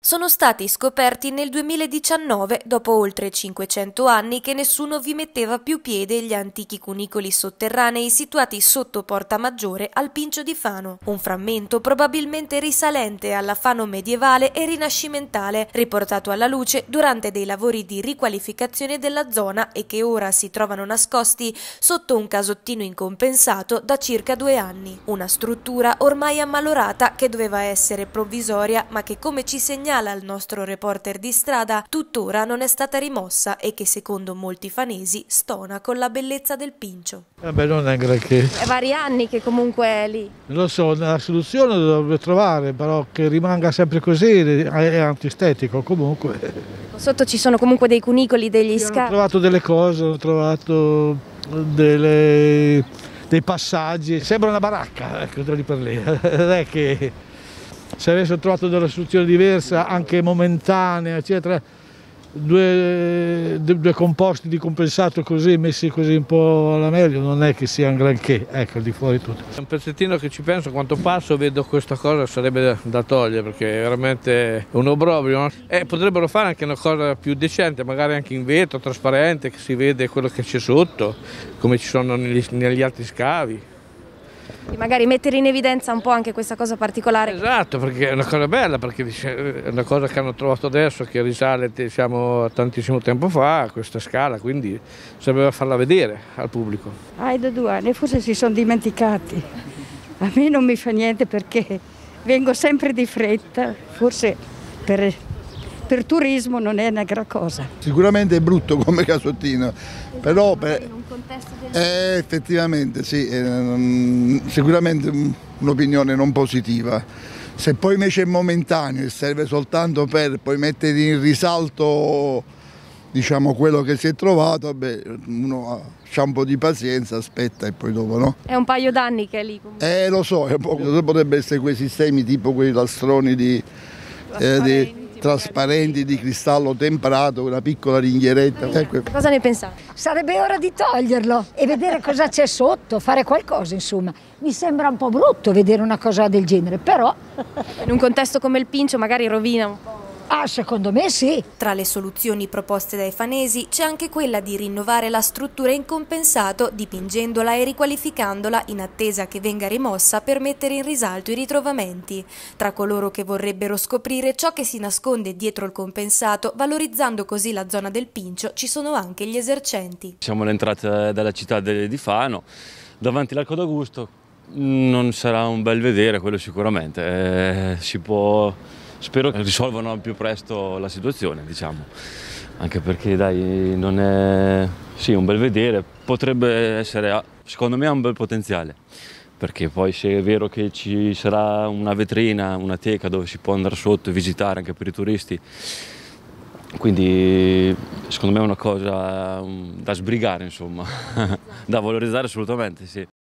Sono stati scoperti nel 2019, dopo oltre 500 anni che nessuno vi metteva più piede, gli antichi cunicoli sotterranei situati sotto Porta Maggiore al Pincio di Fano. Un frammento probabilmente risalente alla Fano medievale e rinascimentale, riportato alla luce durante dei lavori di riqualificazione della zona e che ora si trovano nascosti sotto un casottino incompensato da circa 2 anni. Una struttura ormai ammalorata che doveva essere provvisoria ma che, come ci segnala al nostro reporter di strada, tuttora non è stata rimossa e che secondo molti fanesi stona con la bellezza del Pincio. Non è granché. È vari anni che comunque è lì. Non lo so, la soluzione la dovrebbe trovare, però che rimanga sempre così è antistetico comunque. Sotto ci sono comunque dei cunicoli, degli scavi. Ho trovato delle cose, ho trovato dei passaggi, sembra una baracca, ecco, da lì per lì. Non è che se avessero trovato della soluzione diversa, anche momentanea, eccetera, due composti di compensato così, messi così un po' alla meglio, non è che sia un granché, ecco, al di fuori tutto. È un pezzettino che ci penso, quanto passo vedo questa cosa, sarebbe da togliere perché è veramente un obbrobrio, no? Potrebbero fare anche una cosa più decente, magari anche in vetro, trasparente, che si vede quello che c'è sotto, come ci sono negli altri scavi. E magari mettere in evidenza un po' anche questa cosa particolare. Esatto, perché è una cosa bella, perché è una cosa che hanno trovato adesso, che risale a tantissimo tempo fa, questa scala, quindi serve farla vedere al pubblico. Da 2 anni, forse si sono dimenticati. A me non mi fa niente perché vengo sempre di fretta, forse per turismo non è una gran cosa. Sicuramente è brutto come casottino, però in un contesto del... effettivamente sì, sicuramente un'opinione non positiva. Se poi invece è momentaneo e serve soltanto per poi mettere in risalto, diciamo, quello che si è trovato, uno ha un po' di pazienza, aspetta e poi dopo no. È un paio d'anni che è lì comunque. Lo so, potrebbe essere quei sistemi tipo quei lastroni trasparenti di cristallo temperato, una piccola ringhieretta. Cosa ne pensate? Sarebbe ora di toglierlo e vedere cosa c'è sotto, fare qualcosa, insomma. Mi sembra un po' brutto vedere una cosa del genere, però... In un contesto come il Pincio magari rovina un po'. Secondo me sì. Tra le soluzioni proposte dai fanesi c'è anche quella di rinnovare la struttura in compensato, dipingendola e riqualificandola in attesa che venga rimossa per mettere in risalto i ritrovamenti. Tra coloro che vorrebbero scoprire ciò che si nasconde dietro il compensato, valorizzando così la zona del Pincio, ci sono anche gli esercenti. Siamo all'entrata della città di Fano, davanti all'Arco d'Augusto. Non sarà un bel vedere, quello sicuramente. Spero che risolvano al più presto la situazione, diciamo, anche perché dai, non è un bel vedere, potrebbe essere, secondo me ha un bel potenziale, perché poi se è vero che ci sarà una vetrina, una teca dove si può andare sotto e visitare anche per i turisti, quindi secondo me è una cosa da sbrigare, insomma, da valorizzare assolutamente, sì.